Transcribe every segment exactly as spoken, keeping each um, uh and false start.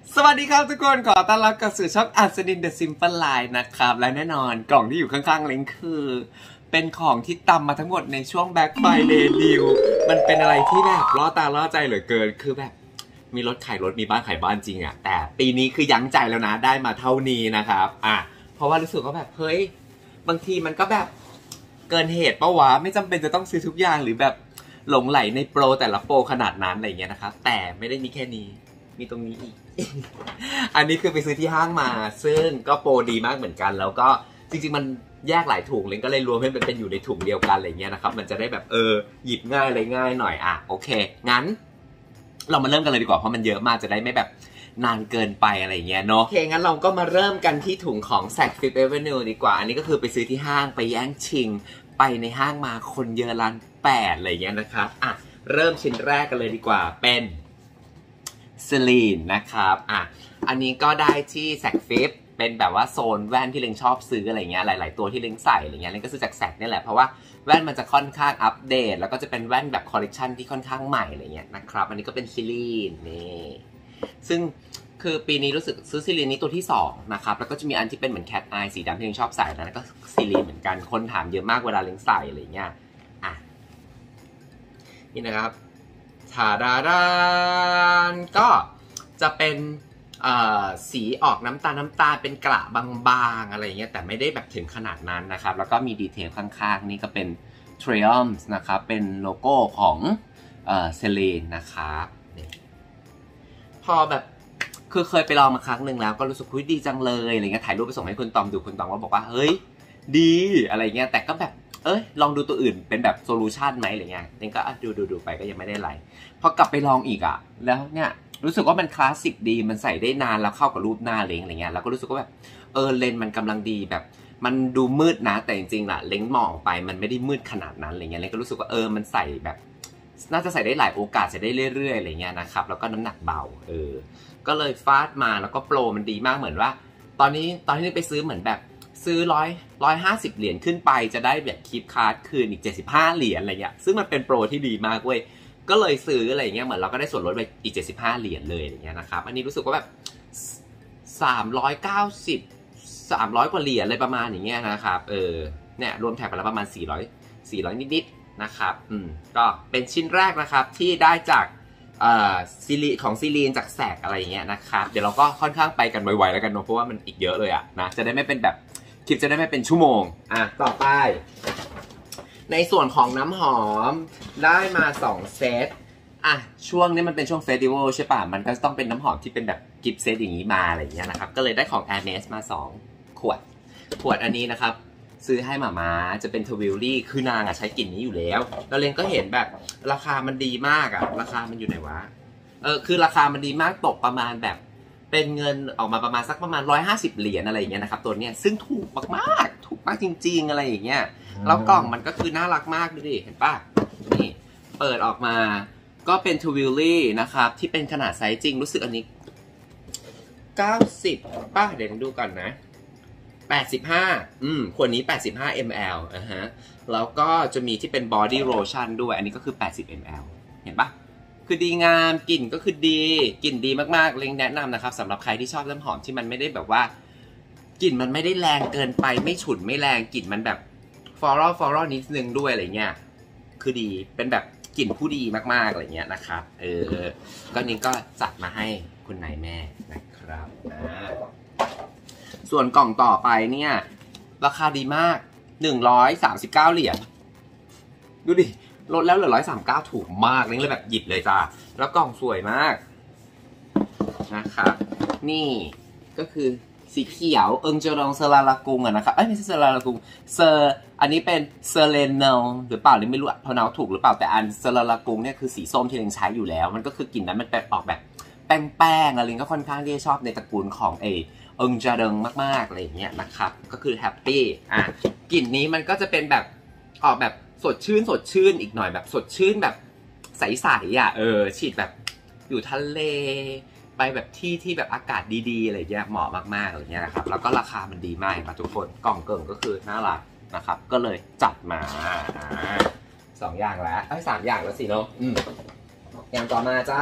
สวัสดีครับทุกคนขอต้อนรับกับสู่ช่องอัศดิน The Simple Life นะครับและแน่นอนกล่องที่อยู่ข้างๆลิงก์คือเป็นของที่ตำมาทั้งหมดในช่วง Black Friday Deal มันเป็นอะไรที่แบบล่อตาล่อใจเหลือเกินคือแบบมีรถขายรถมีบ้านขายบ้านจริงอะแต่ปีนี้คือยั้งใจแล้วนะได้มาเท่านี้นะครับอ่ะเพราะว่ารู้สึกว่าแบบเฮ้ยบางทีมันก็แบบเกินเหตุปะวะไม่จำเป็นจะต้องซื้อทุกอย่างหรือแบบหลงไหลในโปรแต่ละโปรขนาดนั้นอะไรเงี้ยนะครับแต่ไม่ได้มีแค่นี้มีตรงนี้อีก อันนี้คือไปซื้อที่ห้างมาซึ่งก็โปรดีมากเหมือนกันแล้วก็จริงๆมันแยกหลายถุงเลยก็เลยรวมให้มันเป็นอยู่ในถุงเดียวกันอะไรเงี้ยนะครับมันจะได้แบบเออหยิบง่ายอะไรง่ายหน่อยอ่ะโอเคงั้นเรามาเริ่มกันเลยดีกว่าเพราะมันเยอะมากจะได้ไม่แบบนานเกินไปอะไรเงี้ยเนาะโอเคงั้นเราก็มาเริ่มกันที่ถุงของ Saks Fifth Avenue ดีกว่าอันนี้ก็คือไปซื้อที่ห้างไปแย่งชิงไปในห้างมาคนเยอะล้านแปดอะไรเงี้ยนะครับอ่ะเริ่มชิ้นแรกกันเลยดีกว่าเป็นซีลีนนะครับอ่ะอันนี้ก็ได้ที่แซกฟิฟเป็นแบบว่าโซนแว่นที่เล้งชอบซื้ออะไรเงี้ยหลายๆตัวที่เล้งใส่อะไรเงี้ยเล้งก็ซื้อจากแซกนี่แหละเพราะว่าแว่นมันจะค่อนข้างอัปเดตแล้วก็จะเป็นแว่นแบบคอลเลกชันที่ค่อนข้างใหม่อะไรเงี้ยนะครับอันนี้ก็เป็นซีลีนนี่ซึ่งคือปีนี้รู้สึกซื้อซีลีนนี้ตัวที่สองนะครับแล้วก็จะมีอันที่เป็นเหมือนแคทอายสีดำที่เล้งชอบใส่นะก็ซีลีนเหมือนกันคนถามเยอะมากเวลาเล้งใส่อะไรเงี้ยอ่ะนี่นะครับทาดาดานก็จะเป็นสีออกน้ำตาลน้ำตาลเป็นกระบางๆอะไรเงี้ยแต่ไม่ได้แบบถึงขนาดนั้นนะครับแล้วก็มีดีเทลข้างๆนี่ก็เป็น Triumph นะครับเป็นโลโก้ของเซเลนนะครับพอแบบคือเคยไปลองมาครั้งหนึ่งแล้วก็รู้สึกคุยดีจังเลยอะไรเงี้ยถ่ายรูปไปส่งให้คุณตอมดูคุณตอมก็บอกว่าเฮ้ยดีอะไรเงี้ยแต่ก็แบบเอ้ยลองดูตัวอื่นเป็นแบบโซลูชันไหมอะไรเงี้ยนี่ก็ดูดูดูไปก็ยังไม่ได้ไรพอกลับไปลองอีกอ่ะแล้วเนี่ยรู้สึกว่ามันคลาสสิกดีมันใส่ได้นานแล้วเข้ากับรูปหน้าเล้งอะไรเงี้ยแล้วก็รู้สึกว่าแบบเออเลนมันกำลังดีแบบมันดูมืดนะแต่จริงๆล่ะเล้งมองไปมันไม่ได้มืดขนาดนั้นอะไรเงี้ยเล้งก็รู้สึกว่าเออมันใส่แบบน่าจะใส่ได้หลายโอกาสใส่ได้เรื่อยๆอะไรเงี้ยนะครับแล้วก็น้ำหนักเบาเออก็เลยฟาดมาแล้วก็โปรมันดีมากเหมือนว่าตอนนี้ตอนที่ไปซื้อเหมือนแบบซื้อร้อยร้อยห้าสิบเหรียญขึ้นไปจะได้แบบคีปคาร์ดคืนอีกเจ็ดสิบห้าเหรียญอะไรเงี้ยซึ่งมันเป็นโปรที่ดีมากเว้ยก็เลยซื้ออะไรเงี้ยเหมือนเราก็ได้ส่วนลดไปอีกเจ็ดสิบห้าเหรียญเลยอย่างเงี้ยนะครับอันนี้รู้สึกว่าแบบสามร้อยเก้าสิบ สามร้อยกว่าเหรียญอะไรประมาณอย่างเงี้ยนะครับเออเนี่ยรวมแท็กไปแล้วประมาณสี่ร้อย สี่ร้อยนิดๆนะครับอืมก็เป็นชิ้นแรกนะครับที่ได้จากเอ่อซีรีของซีรีนจากแสกอะไรอย่างเงี้ยนะครับเดี๋ยวเราก็ค่อนข้างไปกันไวๆแล้วกันเนาะเพราะว่ามันอีกเยอะเลยอะนะจะได้ไม่เป็นแบบคลิปจะได้ไม่เป็นชั่วโมงอ่ะต่อไปในส่วนของน้ำหอมได้มาสองเซตอ่ะช่วงนี้มันเป็นช่วงเฟสติวัลใช่ป่ะมันก็ต้องเป็นน้ำหอมที่เป็นแบบกิฟต์เซตอย่างนี้มาอะไรอย่างเงี้ยนะครับก็เลยได้ของ Hermes มาสองขวดขวดอันนี้นะครับซื้อให้หมาม้าจะเป็นทวิลลี่คือนางอ่ะใช้กลิ่นนี้อยู่แล้วแล้วเลนก็เห็นแบบราคามันดีมากอ่ะราคามันอยู่ไหนวะเออคือราคามันดีมากตกประมาณแบบเป็นเงินออกมาประมาณสักประมาณหนึ่งร้อยห้าสิบเหรียญอะไรอย่างเงี้ยนะครับตัวเนี้ยซึ่งถูกมากๆถูกมากจริงๆอะไรอย่างเงี้ยแล้วกล่องมันก็คือน่ารักมากดูดิเห็นป่ะนี่เปิดออกมาก็เป็นทวิลลี่นะครับที่เป็นขนาดไซส์จริงรู้สึกอันนี้เก้าสิบป่ะเดี๋ยวดูก่อนนะแปดสิบห้าอืมขวดนี้แปดสิบห้ามิลลิลิตรอ่ะฮะแล้วก็จะมีที่เป็น body lotion ด้วยอันนี้ก็คือแปดสิบมิลลิลิตรเห็นปะคือดีงามกลิ่นก็คือดีกลิ่นดีมากๆเล้งแนะนำนะครับสำหรับใครที่ชอบน้ำหอมที่มันไม่ได้แบบว่ากลิ่นมันไม่ได้แรงเกินไปไม่ฉุนไม่แรงกลิ่นมันแบบ floral floral นิดนึงด้วยอะไรเงี้ยคือดีเป็นแบบกลิ่นผู้ดีมากๆอะไรเงี้ยนะครับเออก็นี้ก็จัดมาให้คุณนายแม่นะครับนะส่วนกล่องต่อไปเนี่ยราคาดีมากหนึ่งร้อยสามสิบเก้าเหรียญดูดิลดแล้วเหลือหนึ่งร้อยสามสิบเก้าถูกมากนี่เลยแบบหยิบเลยจ้าแล้วกล่องสวยมากนะครับนี่ก็คือสีเขียวเอิงเจรองเซราลากุงอะนะครับเอ้ยไม่ใช่เซราลากุงเซอร์อันนี้เป็นเซเลนเนลหรือเปล่าหรือไม่รู้พอเนาถูกหรือเปล่าแต่อันเซราลากุงเนี่ยคือสีส้มที่เรนใช้อยู่แล้วมันก็คือกลิ่นนั้นมันเป็นออกแบบแป้งๆอะไรก็ค่อนข้างที่จะชอบในตระกูลของเอเอิงจาเริงมากๆอะไรอย่างเงี้ยนะครับก็คือแฮปปี้อ่ะกลิ่นนี้มันก็จะเป็นแบบออกแบบสดชื่นสดชื่นอีกหน่อยแบบสดชื่นแบบใสๆอ่ะเออฉีดแบบอยู่ทะเลไปแบบที่ที่แบบอากาศดีๆอะไรเงี้ยเหมาะมากๆอะไรเงี้ยนะครับแล้วก็ราคามันดีมากนะทุกคนกล่องเกิ่งก็คือน่ารักนะครับก็เลยจัดมาสองอย่างแล้วไอ้สามอย่างแล้วสิเนาะอืมอย่างต่อมาจ้า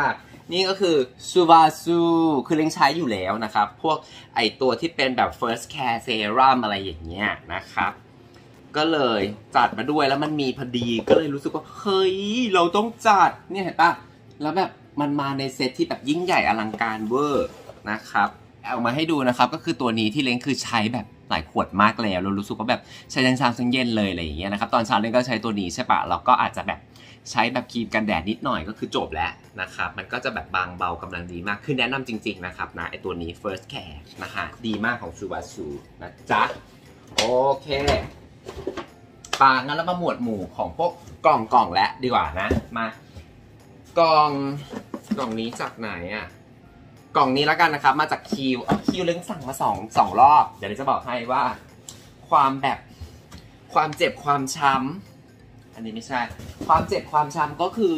นี่ก็คือซูบาซูคือเล้งใช้อยู่แล้วนะครับพวกไอตัวที่เป็นแบบ first care serum อะไรอย่างเงี้ยนะครับก็เลยจัดมาด้วยแล้วมันมีพอดีก็เลยรู้สึกว่าเฮ้ยเราต้องจัดเนี่ยเห็นปะแล้วแบบมันมาในเซตที่แบบยิ่งใหญ่อลังการเวอร์นะครับเอามาให้ดูนะครับก็คือตัวนี้ที่เล้งคือใช้แบบหลายขวดมากแล้วเรารู้สึกว่าแบบใช้ทั้งเช้าทั้งเย็นเลยอะไรอย่างเงี้ยนะครับตอนเช้าเล้งก็ใช้ตัวนี้ใช่ปะเราก็อาจจะแบบใช้แบบครีมกันแดดนิดหน่อยก็คือจบแล้วนะครับมันก็จะแบบบางเบากำลังดีมากคือแนะนำจริงๆนะครับนะไอตัวนี้ first care นะฮะดีมากของซูบาซูนะจ๊ะโอเคปางั้นแล้วมาหมวดหมู่ของพวกกล่องกล่องแล้วดีกว่านะมากล่องกล่องนี้จากไหนอ่ะกล่องนี้แล้วกันนะครับมาจากคิวเอาคิวเล้งสั่งมาสองสองรอบเดี๋ยวเราจะบอกให้ว่าความแบบความเจ็บความช้ำอันนี้ไม่ใช่ความเจ็บความช้ำก็คือ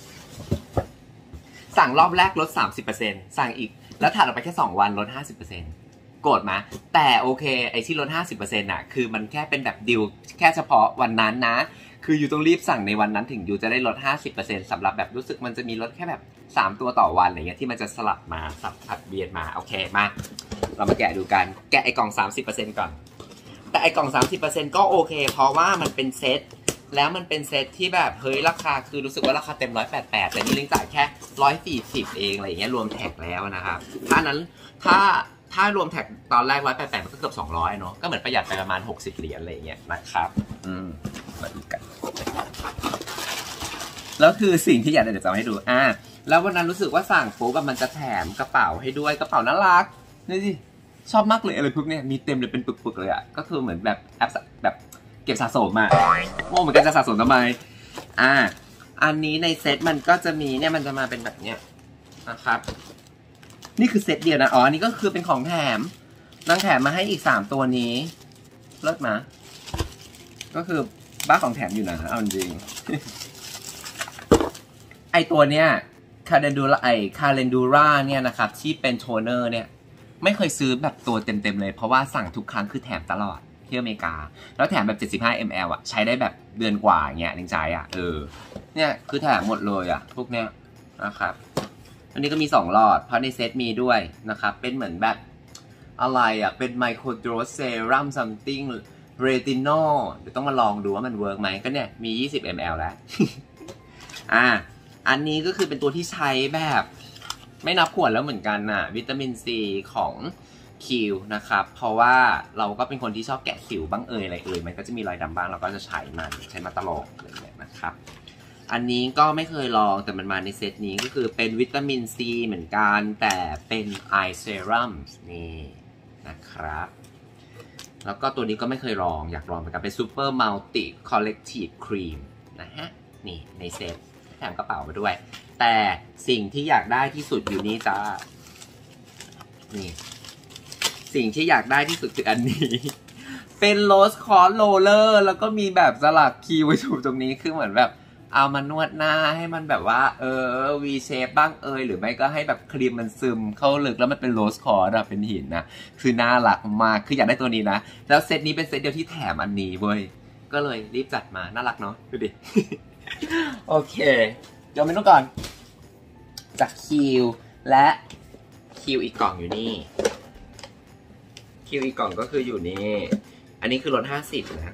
สั่งรอบแรกลด สามสิบเปอร์เซ็นต์ สั่งอีกแล้วถัดออกไปแค่สองวันลด ห้าสิบเปอร์เซ็นต์ โกรธไหมแต่โอเคไอ้ที่ลด ห้าสิบเปอร์เซ็นต์ น่ะคือมันแค่เป็นแบบดิวแค่เฉพาะวันนั้นนะคืออยู่ต้องรีบสั่งในวันนั้นถึงอยู่จะได้ลด ห้าสิบเปอร์เซ็นต์ สำหรับแบบรู้สึกมันจะมีลดแค่แบบสามตัวต่อวันอะไรเงี้ยที่มันจะสลับมาสับผัดเวียนมาโอเคมาเรามาแกะดูกันแกะไอ้กล่อง สามสิบเปอร์เซ็นต์ ก่อนแต่ไอ้กล่อง สามสิบเปอร์เซ็นต์ ก็โอเคเพราะว่ามันเป็นเซตแล้วมันเป็นเซตที่แบบเฮ้ยราคาคือรู้สึกว่าราคาเต็มหนึ่งร้อยแปดสิบแปดแต่นี่เล้งจ่ายแค่หนึ่งร้อยสี่สิบเองอะไรอย่างเงี้ยรวมแท็กแล้วนะครับถ้านั้นถ้าถ้ารวมแท็กตอนแรกหนึ่งร้อยแปดสิบแปดมันก็เกือบสองร้อยเนาะก็เหมือนประหยัดไปประมาณหกสิบเหรียญอะไรอย่างเงี้ยนะครับอืมมาดูกันแล้วคือสิ่งที่อยากจะจะให้ดูอ่าแล้ววันนั้นรู้สึกว่าสั่งปุ๊บมันจะแถมกระเป๋าให้ด้วยกระเป๋าน่ารักนี่สิชอบมากเลยอะไรพวกเนี้ยมีเต็มเลยเป็นปึกๆเลยอ่ะก็คือเหมือนแบบแอปแบบเก็บสะสมมาโง่เหมือนกันจะสะสมทำไมอ่าอันนี้ในเซตมันก็จะมีเนี่ยมันจะมาเป็นแบบเนี้ยนะครับนี่คือเซตเดียวนะอ๋ออันนี้ก็คือเป็นของแถมนางแถมมาให้อีกสามตัวนี้เลิศมาก็คือบ้าของแถมอยู่นะเอาจริง ไอตัวเนี้ยคาเรนดูราไอคาเรนดูราเนี่ยนะครับที่เป็นโทนเนอร์เนี่ยไม่เคยซื้อแบบตัวเต็มๆเลยเพราะว่าสั่งทุกครั้งคือแถมตลอดที่อเมริกาแล้วแถมแบบเจ็ดสิบห้ามิลลิลิตรอ่ะใช้ได้แบบเดือนกว่าอย่างเงี้ยลิงใจอ่ะเออเนี่ยคือแถมหมดเลยอ่ะพวกเนี้ยนะครับอันนี้ก็มีสองหลอดเพราะในเซตมีด้วยนะครับเป็นเหมือนแบบอะไรอ่ะเป็นไมโครโดสเซรั่มซัมติงเรตินอลเดี๋ยวต้องมาลองดูว่ามันเวิร์กไหมก็เนี่ยมียี่สิบมิลลิลิตรแล้ว อ่าอันนี้ก็คือเป็นตัวที่ใช้แบบไม่นับขวดแล้วเหมือนกันน่ะวิตามินซีของคิวนะครับเพราะว่าเราก็เป็นคนที่ชอบแกะสิวบ้างเอ่ยอะไรเอ่ยมันก็จะมีรอยดำบ้างเราก็จะใช้มันใช้มาตลอดอะไรอย่างเงี้ยนะครับอันนี้ก็ไม่เคยลองแต่มันมาในเซตนี้ก็คือเป็นวิตามินซีเหมือนกันแต่เป็นไอเซรั่มนี่นะครับแล้วก็ตัวนี้ก็ไม่เคยลองอยากลองเหมือนกันเป็นซูเปอร์มัลติคอลเลกทีฟครีมนะฮะนี่ในเซตแถมกระเป๋ามาด้วยแต่สิ่งที่อยากได้ที่สุดอยู่นี้จ้านี่สิ่งที่อยากได้ที่สุดคืออันนี้เป็นโรสคอร์โรลเลอร์แล้วก็มีแบบสลักคีย์ไว้ถูกตรงนี้คือเหมือนแบบเอามานวดหน้าให้มันแบบว่าเออ V shape บ้างเอยหรือไม่ก็ให้แบบครีมมันซึมเข้าลึกแล้วมันเป็นโรสคอร์อะเป็นหินนะคือน่ารักมากคืออยากได้ตัวนี้นะแล้วเซตนี้เป็นเซตเดียวที่แถมอันนี้เว้ยก็เลยรีบจัดมาน่ารักเนาะดูดิ โอเคเดี๋ยวเมนูก่อนจากคิวและคิวอีกกล่องอยู่นี่คิวอีกกล่องก็คืออยู่นี่อันนี้คือลดห้าสิบนะ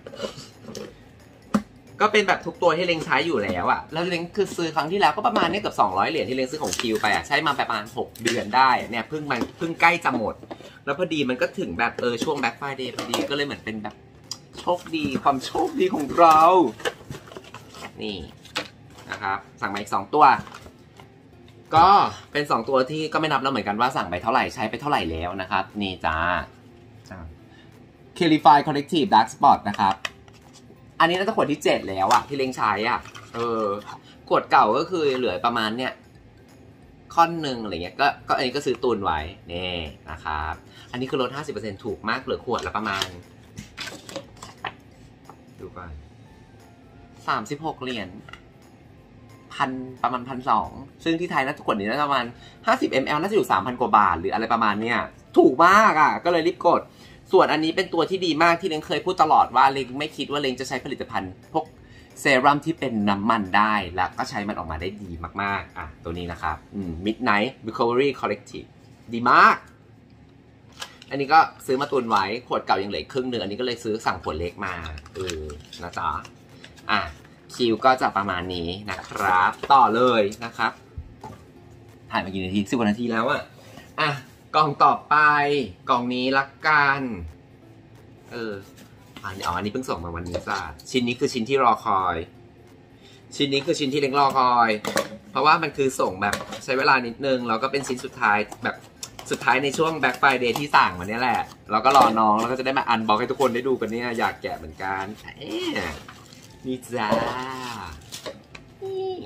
ก็เป็นแบบทุกตัวที่เล้งใช้อยู่แล้วอะแล้วเล้งคือซื้อครั้งที่แล้วก็ประมาณนี้เกือบสองร้อยเหรียญที่เล้งซื้อของคิวไปอะใช้มาประมาณหกเดือนได้เนี่ยเพิ่งมันเพิ่งใกล้จะหมดแล้วพอดีมันก็ถึงแบบเออช่วงแบล็คไฟเดย์พอดีก็เลยเหมือนเป็นแบบโชคดีความโชคดีของเรานี่นะครับสั่งมาอีกสองตัวก็เป็นสองตัวที่ก็ไม่นับแล้วเหมือนกันว่าสั่งไปเท่าไหร่ใช้ไปเท่าไหร่แล้วนะครับนี่จ้า Clarify Corrective Dark Spot นะครับอันนี้น่าจะขวดที่เจ็ดแล้วอะที่เล้งใช้อะเออขวดเก่าก็คือเหลือประมาณเนี้ยค่อนหนึ่งอะไรเงี้ยก็ก็อันนี้ก็ซื้อตุนไว้นี่นะครับอันนี้คือลด ห้าสิบเปอร์เซ็นต์ ถูกมากเหลือขวดละประมาณดูก่อนสามสิบหกเหรียญพันประมาณพันสองซึ่งที่ไทยน่าจะขวดนี้น่าจะประมาณห้าสิบมิลลิลิตรน่าจะอยู่สามพันกว่าบาทหรืออะไรประมาณเนี้ยถูกมากอ่ะก็เลยรีบกดส่วนอันนี้เป็นตัวที่ดีมากที่เล้งเคยพูดตลอดว่าเล้งไม่คิดว่าเล้งจะใช้ผลิตภัณฑ์พวกเซรั่มที่เป็นน้ำมันได้แล้วก็ใช้มันออกมาได้ดีมากๆอ่ะตัวนี้นะครับ Midnight Recovery Collective ดีมากอันนี้ก็ซื้อมาตุนไว้ขวดเก่ายังเหลือครึ่งหนึ่งอันนี้ก็เลยซื้อสั่งขวดเล็กมาเออนะจ๊ะอ่ะคิวก็จะประมาณนี้นะครับต่อเลยนะครับถ่ายมากี่นาทีสิบกว่านาทีแล้วอะอ่ะกล่องต่อไปกล่องนี้ละกันเอออันนี้อ๋ออันนี้เพิ่งส่งมาวันนี้จ้ะชิ้นนี้คือชิ้นที่รอคอยชิ้นนี้คือชิ้นที่เล็งรอคอยเพราะว่ามันคือส่งแบบใช้เวลานิดนึงแล้วก็เป็นชิ้นสุดท้ายแบบสุดท้ายในช่วง Black Friday ที่สั่งวันนี้แหละเราก็รอน้องแล้วก็จะได้มาอันบ็อกให้ทุกคนได้ดูกันเนี่ยอยากแกะเหมือนกันนี่จ้านี่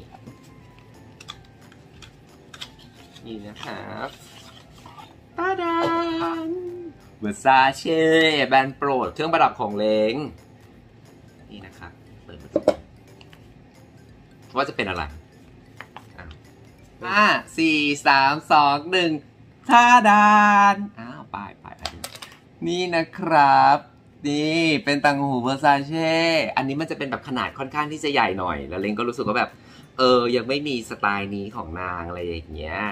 นี่นะครับตาดานเวอร์ซาเช่แบรนด์โปรดเครื่องประดับของเล้งนี่นะครับเปิดมาดูว่าจะเป็นอะไรห้าสี่สามสองหนึ่งท่าดานอ้าวไปไปไปนี่นะครับนี่เป็นตังหูเวอร์ซาเช่อันนี้มันจะเป็นแบบขนาดค่อนข้างที่จะใหญ่หน่อยแล้วเล้งก็รู้สึกว่าแบบเออยังไม่มีสไตล์นี้ของนางอะไรอย่างเงี้ย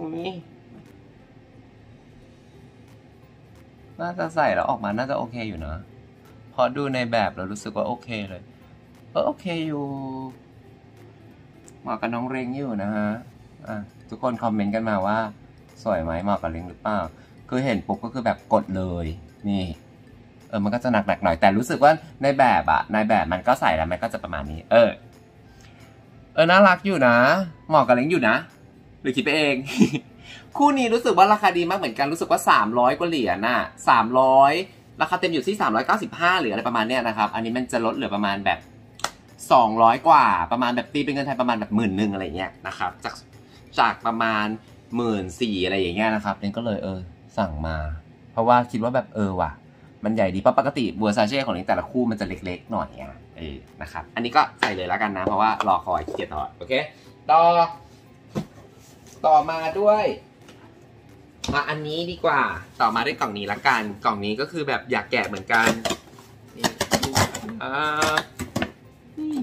น่าจะใส่แล้วออกมาน่าจะโอเคอยู่นะพอดูในแบบเรารู้สึกว่าโอเคเลยเออโอเคอยู่เหมาะกับน้องเล้งอยู่นะฮะอ่ะทุกคนคอมเมนต์กันมาว่าสวยไหมเหมาะกับเล้งหรือเปล่าคือเห็นปุ๊บก็คือแบบกดเลยนี่เออมันก็จะหนักหนักหน่อยแต่รู้สึกว่าในแบบอะในแบบมันก็ใส่แล้วมันก็จะประมาณนี้เออเออน่ารักอยู่นะเหมาะกับเล้งอยู่นะหรือคิดไปเอง คู่นี้รู้สึกว่าราคาดีมากเหมือนกันรู้สึกว่าสามร้อยกว่าเหรียญน่ะสามร้อยราคาเต็มอยู่ที่สามร้อยเก้าสิบห้าหรืออะไรประมาณเนี้ยนะครับอันนี้มันจะลดเหลือประมาณแบบสองร้อยกว่าประมาณแบบตีเป็นเงินไทยประมาณแบบหมื่นหนึ่งอะไรเงี้ยนะครับจากจากประมาณหมื่นสี่อะไรอย่างเงี้ยนะครับเองก็เลยเออสั่งมาเพราะว่าคิดว่าแบบเออว่ะมันใหญ่ดีเพราะปกติบัวซาเช่ของเองแต่ละคู่มันจะเล็กๆหน่อยอ่ะเออนะครับอันนี้ก็ใส่เลยแล้วกันนะเพราะว่ารอคอยขี้เกียจถอดโอเคต่อต่อมาด้วยมาอันนี้ดีกว่าต่อมาด้วยกล่องนี้ละกันกล่องนี้ก็คือแบบอยากแกะเหมือนกันนี่อ่านี่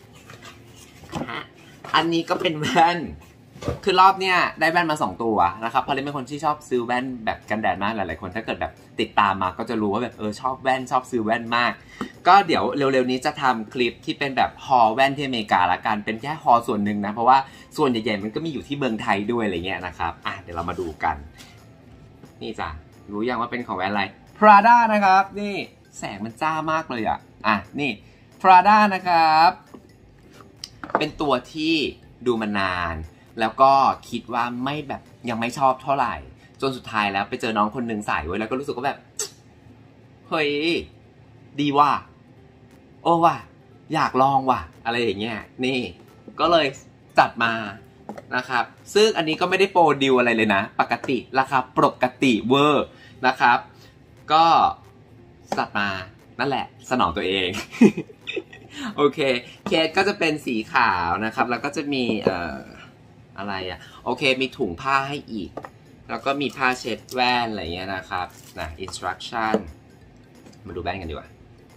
อันนี้ก็เป็นแว่นคือรอบเนี้ยได้แว่นมาสองตัวนะครับเพราะเล่นเป็นคนที่ชอบซื้อแว่นแบบกันแดดมากหลายๆคนถ้าเกิดแบบติดตามมาก็จะรู้ว่าแบบเออชอบแว่นชอบซื้อแว่นมากก็เดี๋ยวเร็วๆนี้จะทำคลิปที่เป็นแบบฮอลแว่นที่อเมริกาละกันเป็นแค่ฮอลส่วนหนึ่งนะเพราะว่าส่วนใหญ่ๆมันก็มีอยู่ที่เมืองไทยด้วยอะไรเงี้ยนะครับอ่ะเดี๋ยวเรามาดูกันนี่จ้ะรู้ยังว่าเป็นของแว่นอะไร Prada นะครับนี่แสงมันจ้ามากเลยอ่ะอ่ะนี่ Prada นะครับเป็นตัวที่ดูมานานแล้วก็คิดว่าไม่แบบยังไม่ชอบเท่าไหร่จนสุดท้ายแล้วไปเจอน้องคนหนึ่งใส่ไว้แล้วก็รู้สึกว่าแบบเฮ้ยดีว่ะโอ้ว่ะอยากลองว่ะอะไรอย่างเงี้ยนี่ก็เลยจัดมานะครับซึ่งอันนี้ก็ไม่ได้โปรดิวอะไรเลยนะปกติราคาปกติเวอร์นะครับก็จัดมานั่นแหละสนองตัวเอง โอเคเคสก็จะเป็นสีขาวนะครับแล้วก็จะมีเอ่ออะไรอ่ะโอเคมีถุงผ้าให้อีกแล้วก็มีผ้าเช็ดแว่นอะไรเงี้ยนะครับนะ instruction มาดูแว่นกันดีกว่า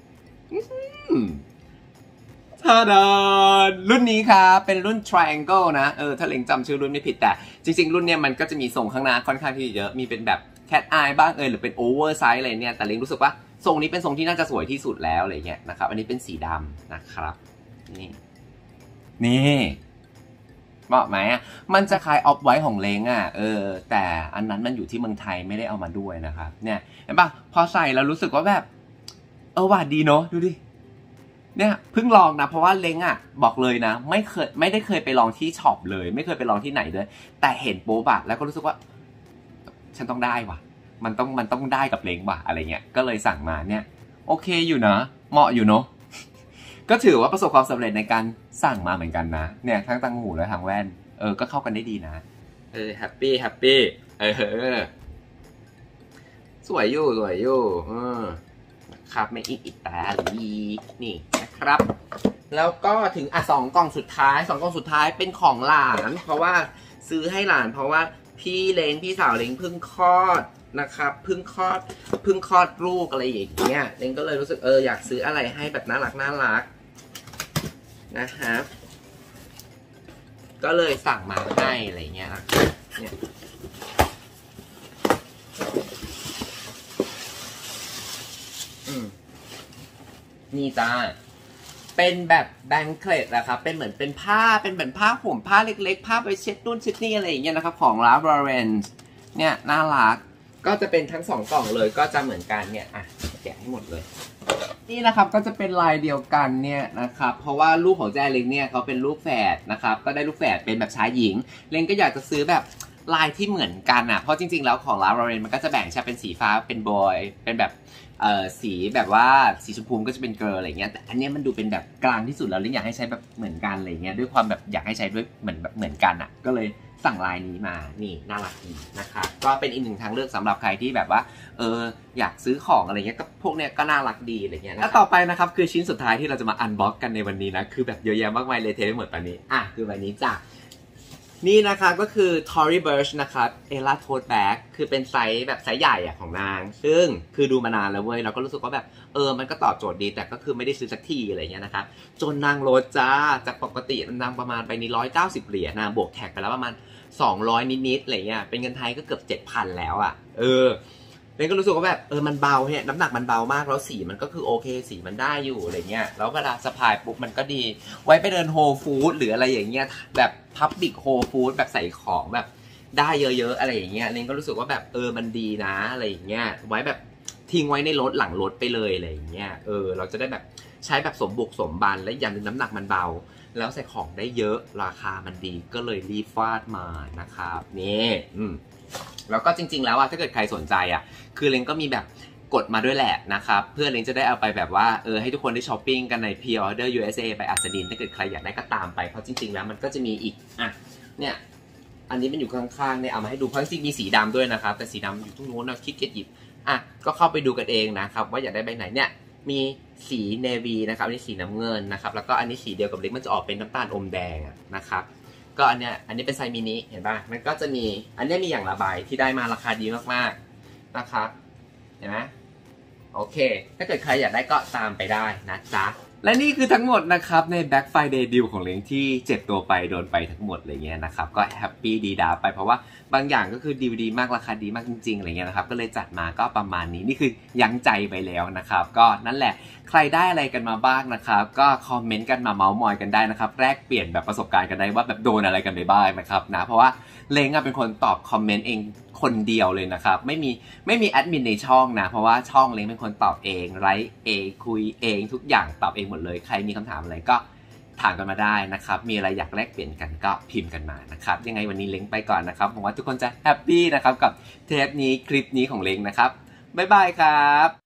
ทาดานรุ่นนี้ครับเป็นรุ่น triangle นะเออถ้าเล็งจำชื่อรุ่นไม่ผิดแต่จริงๆรุ่นเนี้ยมันก็จะมีทรงข้างหน้าค่อนข้างที่เยอะมีเป็นแบบ cat eye บ้างเออหรือเป็น oversize อะไรเนี่ยแต่เล็งรู้สึกว่าทรงนี้เป็นทรงที่น่าจะสวยที่สุดแล้วอะไรเงี้ยนะครับอันนี้เป็นสีดำนะครับนี่นี่เหมาะไหมอ่ะมันจะคล้ายออฟไวท์ของเล้งอ่ะเออแต่อันนั้นมันอยู่ที่เมืองไทยไม่ได้เอามาด้วยนะครับเนี่ยเห็นปะพอใส่แล้วรู้สึกว่าแบบเออว่าดีเนาะดูดิเนี่ยเพิ่งลองนะเพราะว่าเล้งอ่ะบอกเลยนะไม่เคยไม่ได้เคยไปลองที่ช็อปเลยไม่เคยไปลองที่ไหนเลยแต่เห็นโป๊บอะแล้วก็รู้สึกว่าฉันต้องได้ว่ะมันต้องมันต้องได้กับเล้งว่ะอะไรเงี้ยก็เลยสั่งมาเนี่ยโอเคอยู่นะเหมาะอยู่เนาะก็ถือว่าประสบความสำเร็จในการสั่งมาเหมือนกันนะเนี่ยทั้งตังหูและทั้งแว่นเออก็เข้ากันได้ดีนะเออแฮปปี้แฮปปี้เออสวยอยู่สวยอยู่เออครับไม่อิอิตาลีนี่นะครับแล้วก็ถึงอ่ะสองกล่องสุดท้ายสองกล่องสุดท้ายเป็นของหลานเพราะว่าซื้อให้หลานเพราะว่าพี่เล้งพี่สาวเล้งเพิ่งคลอดนะครับเพิ่งคลอดเพิ่งคลอดลูกอะไรอย่างเงี้ยเล้งก็เลยรู้สึกเอออยากซื้ออะไรให้แบบน่ารักน่ารักนะครับก็เลยสั่งมาให้อะไรเงี้ยนะเนี่ยอืมนี่จ้าเป็นแบบแบงเกตนะครับเป็นเหมือนเป็นผ้าเป็นเหมือนผ้าห่มผ้าเล็กๆผ้าไปเช็ดนู่นเช็ดนี่อะไรอย่างเงี้ยนะครับของร้าน Lawrence เนี่ยน่ารักก็จะเป็นทั้งสองกล่องเลยก็จะเหมือนกันเนี่ยอ่ะแกะให้หมดเลยนี่นะครับก็จะเป็นลายเดียวกันเนี่ยนะครับเพราะว่าลูกของแจเล้งเนี่ยเขาเป็นลูกแฝดนะครับก็ได้ลูกแฝดเป็นแบบชายหญิงเล้งก็อยากจะซื้อแบบลายที่เหมือนกันอ่ะเพราะจริงๆแล้วของร้าน Lawrence มันก็จะแบ่งใช่เป็นสีฟ้าเป็นบอยเป็นแบบเอ่อสีแบบว่าสีชมพูก็จะเป็นเกิร์ลอะไรเงี้ยแต่อันนี้มันดูเป็นแบบกลางที่สุดแล้วเล้งอยากให้ใช้แบบเหมือนกันอะไรเงี้ยด้วยความแบบอยากให้ใช้ด้วยเหมือนแบบเหมือนกันอ่ะก็เลยสั่งลายนี้มานี่น่ารักดีนะครับก็เป็นอีกหนึ่งทางเลือกสำหรับใครที่แบบว่าเอออยากซื้อของอะไรเงี้ยก็พวกเนี้ยก็น่ารักดีอะไรเงี้ยแล้วต่อไปนะครับคือชิ้นสุดท้ายที่เราจะมาอันบ็อกกันในวันนี้นะคือแบบเยอะแยะมากมายเลยเทไปหมดตอนนี้อ่ะคือวันนี้จ้ะนี่นะครับก็คือ Tory Burch นะครับ Ella Tote Bag คือเป็นไซส์แบบไซส์ใหญ่อะของนางซึ่งคือดูมานานแล้วเว้ยเราก็รู้สึกว่าแบบเออมันก็ตอบโจทย์ดีแต่ก็คือไม่ได้ซื้อสักทีอะไรเงี้ยนะครับจนนางลดจ้าจากปกตินางประมาณไปนี่ร้อยเก้าสิบเหรียญนะบวกแท็กไปแล้วประมาณสองร้อยนิดๆอะไรเงี้ยเป็นเงินไทยก็เกือบ เจ็ดพัน แล้วอะเออเรนก็รู้สึกว่าแบบเออมันเบาเนี่ยน้ำหนักมันเบามากแล้วสีมันก็คือโอเคสีมันได้อยู่อะไรเงี้ยแล้วเวลาสะพายปุ๊บมันก็ดีไว้ไปเดินโฮลฟู้ดหรืออะไรอย่างเงี้ยแบบพับบิกโฮลฟู้ดแบบใส่ของแบบได้เยอะๆอะไรอย่างเงี้ยเรนก็รู้สึกว่าแบบเออมันดีนะอะไรอย่างเงี้ยไว้แบบทิ้งไว้ในรถหลังรถไปเลยอะไรอย่างเงี้ยเออเราจะได้แบบใช้แบบสมบุกสมบันและอย่างนึงน้ำหนักมันเบาแล้วใส่ของได้เยอะราคามันดีก็เลยรีบฟาดมานะครับนี่อืมแล้วก็จริงๆแล้วอะถ้าเกิดใครสนใจอะคือเล้งก็มีแบบกดมาด้วยแหละนะครับเพื่อเล้งจะได้เอาไปแบบว่าเออให้ทุกคนได้ช้อปปิ้งกันใน Pre-order ยู เอส เอ ไปอัสดินถ้าเกิดใครอยากได้ก็ตามไปเพราะจริงๆแล้วมันก็จะมีอีกอ่ะเนี่ยอันนี้มันอยู่ข้างๆเนี่ยเอามาให้ดูเพราะจริงๆมีสีดำด้วยนะครับแต่สีดำอยู่ตรงโน้นนะคิดเกียจหยิบอ่ะก็เข้าไปดูกันเองนะครับว่าอยากได้ใบไหนเนี่ยมีสีเนวีนะครับอันนี้สีน้ำเงินนะครับแล้วก็อันนี้สีเดียวกับเล้งมันจะออกเป็นน้ำตาลอมแดงนะครับก็อันเนี้ยอันนี้เป็นไซส์มินิเห็นป่ะมันก็จะมีอันนี้มีอย่างละใบที่ได้มาราคาดีมากๆนะครับเห็นไหมโอเคถ้าเกิดใครอยากได้ก็ตามไปได้นะจ๊ะและนี่คือทั้งหมดนะครับใน Black Friday Deal ของเล้งที่เจ็บตัวไปโดนไปทั้งหมดอะไรเงี้ยนะครับก็แฮปปี้ดีดาไปเพราะว่าบางอย่างก็คือดีดีมากราคาดีมากจริงๆอะไรเงี้ยนะครับก็เลยจัดมาก็ประมาณนี้นี่คือยั้งใจไปแล้วนะครับก็นั่นแหละใครได้อะไรกันมาบ้างนะครับก็คอมเมนต์กันมาเมาส์มอยกันได้นะครับแลกเปลี่ยนแบบประสบการณ์กันได้ว่าแบบโดนอะไรกันไปบ้างนะครับนะเพราะว่าเล้งเป็นคนตอบคอมเมนต์เองคนเดียวเลยนะครับไม่มีไม่มีแอดมินในช่องนะเพราะว่าช่องเล้งเป็นคนตอบเองไลฟ์เองคุยเองทุกอย่างตอบเองหมดเลยใครมีคำถามอะไรก็ถามกันมาได้นะครับมีอะไรอยากแลกเปลี่ยนกันก็พิมพ์กันมานะครับยังไงวันนี้เล้งไปก่อนนะครับหวังว่าทุกคนจะแฮปปี้นะครับกับเทปนี้คลิปนี้ของเล้งนะครับบ๊ายบายครับ